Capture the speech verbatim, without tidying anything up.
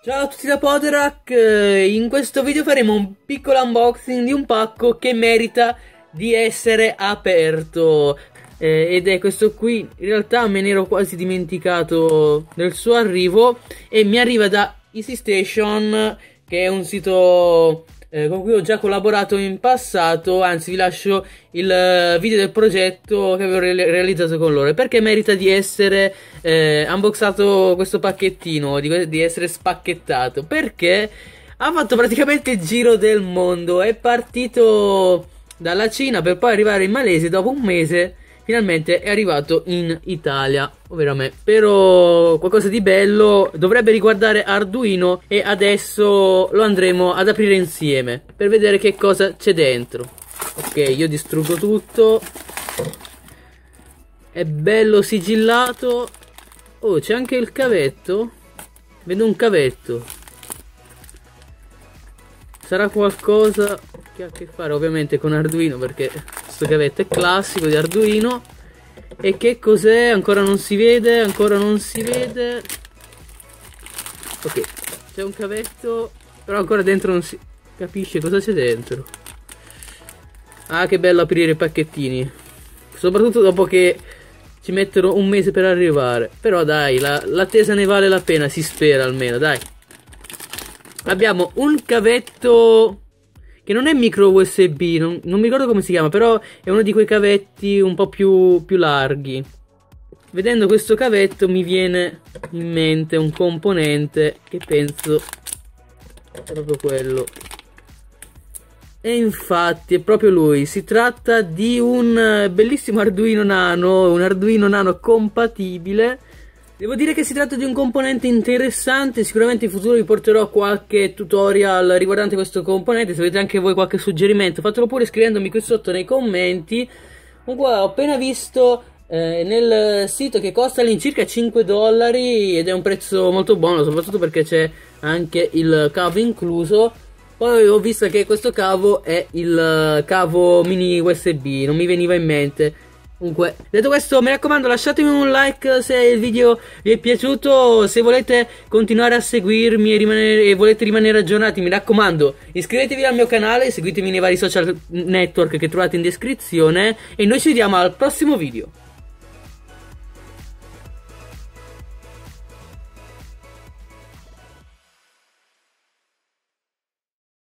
Ciao a tutti da Poderak, in questo video faremo un piccolo unboxing di un pacco che merita di essere aperto eh, ed è questo qui. In realtà me ne ero quasi dimenticato del suo arrivo e mi arriva da Easy Station, che è un sito eh, con cui ho già collaborato in passato. Anzi, vi lascio il video del progetto che avevo re realizzato con loro. Perché merita di essere eh, unboxato questo pacchettino, di, di essere spacchettato? Perché ha fatto praticamente il giro del mondo. È partito dalla Cina per poi arrivare in Malesia. Dopo un mese finalmente è arrivato in Italia, ovvero a me. Però qualcosa di bello, dovrebbe riguardare Arduino, e adesso lo andremo ad aprire insieme per vedere che cosa c'è dentro. Ok, io distruggo tutto. È bello sigillato. Oh, c'è anche il cavetto. Vedo un cavetto. Sarà qualcosa che ha a che fare ovviamente con Arduino, perché questo cavetto è classico di Arduino. E che cos'è? Ancora non si vede, ancora non si vede. Ok, c'è un cavetto, però ancora dentro non si capisce cosa c'è dentro. Ah, che bello aprire i pacchettini, soprattutto dopo che ci mettono un mese per arrivare. Però dai, l'attesa ne vale la pena, si spera almeno, dai. Abbiamo un cavetto che non è micro U S B, non, non mi ricordo come si chiama, però è uno di quei cavetti un po' più, più larghi. Vedendo questo cavetto mi viene in mente un componente che penso è proprio quello. E infatti è proprio lui. Si tratta di un bellissimo Arduino Nano, un Arduino Nano compatibile. Devo dire che si tratta di un componente interessante. Sicuramente in futuro vi porterò qualche tutorial riguardante questo componente. Se avete anche voi qualche suggerimento, fatelo pure scrivendomi qui sotto nei commenti. Comunque ho appena visto eh, nel sito che costa all'incirca cinque dollari ed è un prezzo molto buono, soprattutto perché c'è anche il cavo incluso. Poi ho visto che questo cavo è il cavo mini U S B, non mi veniva in mente. Comunque, detto questo, mi raccomando, lasciatemi un like se il video vi è piaciuto. Se volete continuare a seguirmi e, rimanere, e volete rimanere aggiornati, mi raccomando, iscrivetevi al mio canale, seguitemi nei vari social network che trovate in descrizione. E noi ci vediamo al prossimo video.